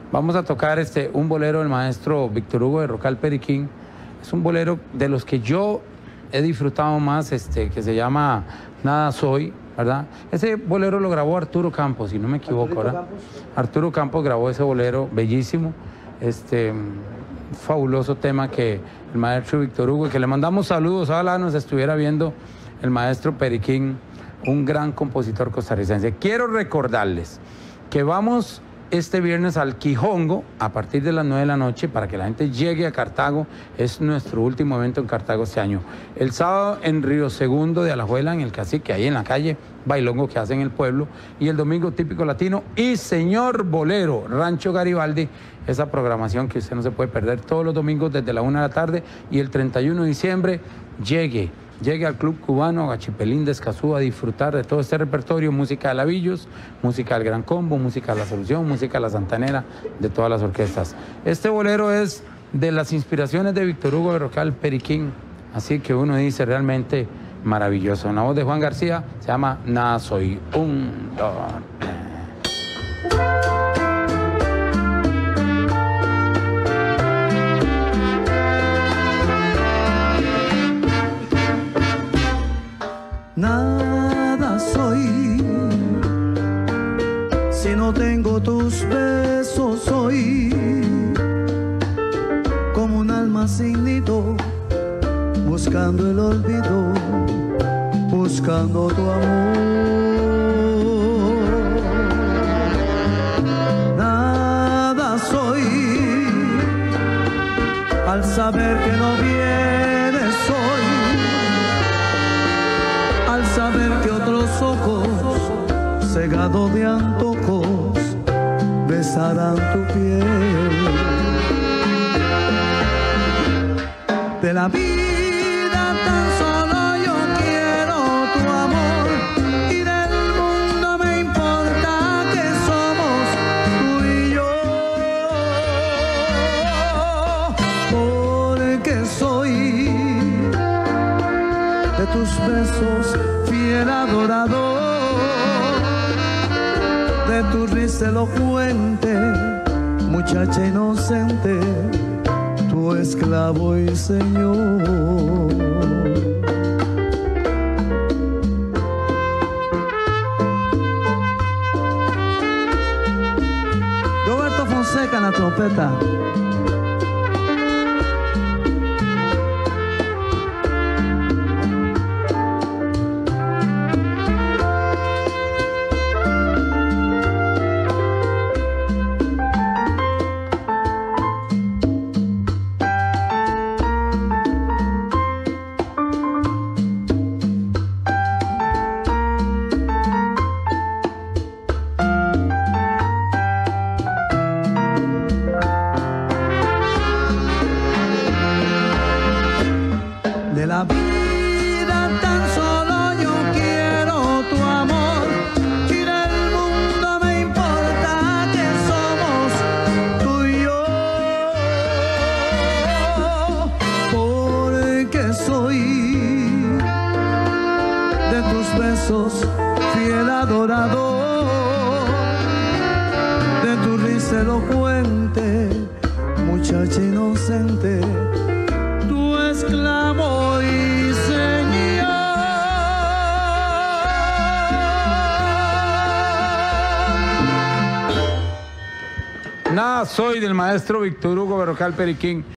Vamos a tocar un bolero del maestro Víctor Hugo Berrocal Periquín. Es un bolero de los que yo he disfrutado más, que se llama Nada Soy, ¿verdad? Ese bolero lo grabó Arturo Campos, si no me equivoco, ¿verdad? Arturo Campos grabó ese bolero bellísimo, fabuloso tema que el maestro Víctor Hugo, que le mandamos saludos, ojalá nos estuviera viendo el maestro Periquín, un gran compositor costarricense. Quiero recordarles que vamos este viernes al Quijongo a partir de las 9 de la noche para que la gente llegue a Cartago. Es nuestro último evento en Cartago este año. El sábado en Río Segundo de Alajuela, en el Cacique, ahí en la calle, bailongo que hacen en el pueblo. Y el domingo típico latino y Señor Bolero, Rancho Garibaldi. Esa programación que usted no se puede perder todos los domingos desde la 1 de la tarde. Y el 31 de diciembre llegue al Club Cubano, a Gachipelín de Escazú, a disfrutar de todo este repertorio, música de Lavillos, música del Gran Combo, música de La Solución, música de La Santanera, de todas las orquestas. Este bolero es de las inspiraciones de Víctor Hugo Berrocal Periquín, así que uno dice realmente maravilloso. En la voz de Juan García se llama Nada Soy. 1, 2, 3. Nada soy si no tengo tus besos. Soy como un alma sin nido, buscando el olvido, buscando tu amor. Nada soy al saber que no vienes hoy, al saber que otros ojos, cegados de antojos, besarán tu piel. De la vida tan solo yo quiero tu amor, y del mundo me importa que somos tú y yo, porque soy de tus besos fiel adorador, de tu risa elocuente, muchacha inocente, tu esclavo y señor. Roberto Fonseca en la trompeta. De la vida tan solo yo quiero tu amor, y del mundo me importa que somos tú y yo, porque soy de tus besos fiel adorador, de tu risa elocuente, muchacha inocente, tu esclavo y señor. Nada Soy del maestro Víctor Hugo Berrocal Periquín.